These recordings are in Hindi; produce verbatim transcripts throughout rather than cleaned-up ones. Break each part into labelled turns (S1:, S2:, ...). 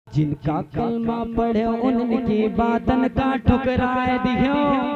S1: जिनका कलमा पढ़े उनकी बातन का ठुकराए दियो।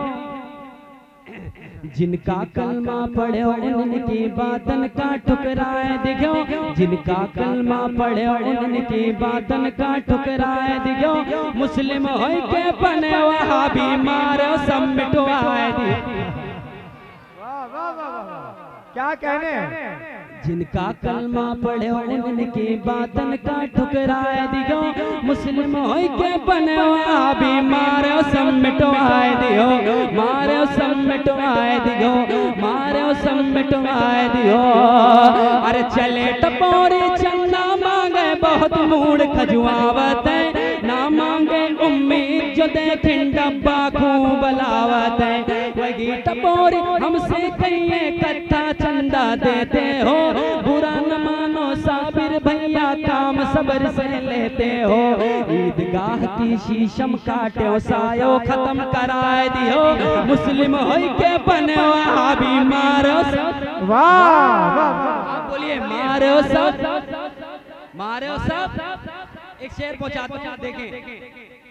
S1: जिनका कलमा पढ़े उनकी बातन का ठुकराए दियो। जिनका कलमा पढ़े उनकी बातन का ठुकराए दियो। मुस्लिम होई के बने वहाबी मारो सब मिटवाए दियो।
S2: वाह वाह वाह, क्या कहने।
S1: जिनका कलमा पढ़े उनकी बातन का ठुकराए दियो। मुस्लिम होई के बने वहाबी मारो सब मिटवाए दियो। मारो सब मिटवाए दियो। मारो सब मिटवाए दियो। अरे चले टपोरी चंदा मांगे बहुत मूड खजुआवत है। ना मांगे उम्मीद जो देखें डब्बा खूब बलावत है। वही टपोरी हमसे कहिए कट्ठा चंदा देते हो। बुरा न मानो साबिर भैया काम सबर से लेते हो। ईदगाह की शीशम काटे सायो खत्म कराए दियो। मुस्लिम होई के बने वहाबी मारो सब।
S2: वाह वाह,
S1: बोलिए मारो सब, मारो सब। एक शेर पहुंचा पहुंचा देखें।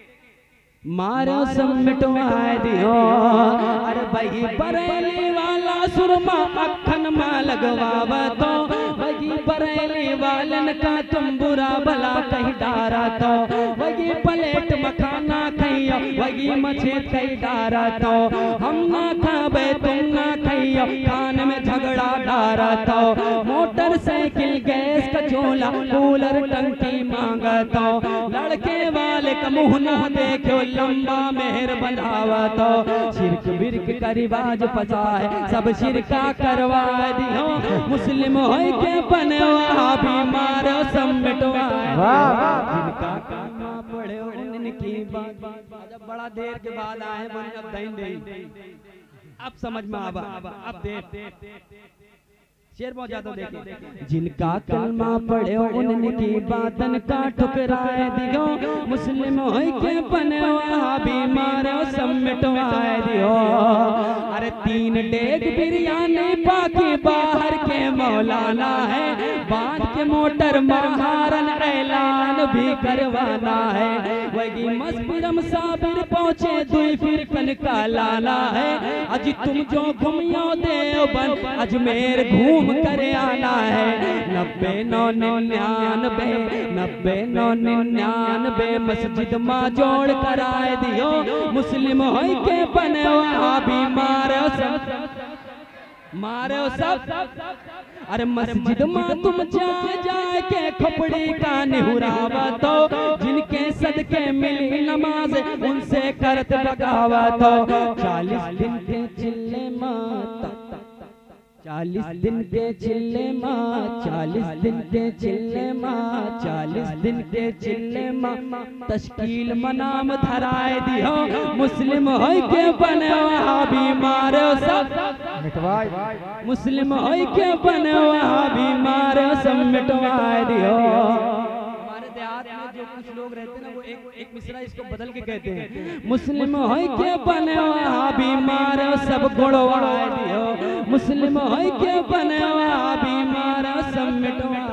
S1: मारो सब मिटवाए दियो। अरे भाई बरेली वाला सुरमा अखन में लगवावा तो। वही बरेली वालन का तुम बुरा भला कहीं डारा तो। वही प्लेट मखाना खइयो वही मछेत कहीं डारा तो। हम ना खाबे तुम ना खइयो खान में झगड़ा डारा तो। मोटरसाइकिल गैस का चूल्हा कूलर टंकी मांगा तो। लड़के वाले का मुंह ना देखो लंबा मेहर बनावा तो। शिरक बिरक का रिवाज पता है सब शिरका करवा दियो। मुस्लिम होई के बने वहाबी मारो सब मिटवाए। जिनका कलमा पढ़े उनकी बात। जब बड़ा देर के बाद आए बोले अब दही दही अब समझ में आवा। अब देर शेर पहुंचा तो देखे। जिनका कलमा पढ़े उनकी बातन का ठुकराए दियो। मुस्लिम होई के बने वहाबी मारो सब मिटवाए दियो। अरे तीन डेग बिरयानी बाकी बाहर के मौलाना है। बांध के मोटर महारन ऐलान भी करवाना है। वही मस्बिरम साबिर पहुंचे दुई फिर कन का लाना है। अज तुम जो घूमियो देवबंद अजमेर घूम करे आना है। नब्बे नौ निन्यानबे नब्बे नौ निन्यानबे मस्जिद माँ जोड़ कराए दियो। मुस्लिम होई के बने वहाबी मारो सब, मारो सब। अरे मस्जिद माँ तुम जाए जाए के खोपड़ी का निहुरावा तो। जिनके सदके मिली नमाज उनसे करत बगावा तो। चालीस दिन के चिल्ले माता चालीस दिन के चिल्ले माँ। चालीस दिन के चिल्ले माँ। चालीस दिन के चिल्ले माँ तश्कील मनाम धराए दियो। मुस्लिम होई के बने वहाबी मारो सब
S2: मिटवाए।
S1: मुस्लिम होई के बने वहाबी मारो सब मिटवाए दियो। हमारे देहात में जो कुछ लोग रहते हैं ना वो एक एक मिसरा इसको बदल के कहते हैं। मुस्लिम होई के बने वहाबी मारो सब गुड़वाए दियो। मुस्लिम होई के बने वहाबी मारो सब मिटवाए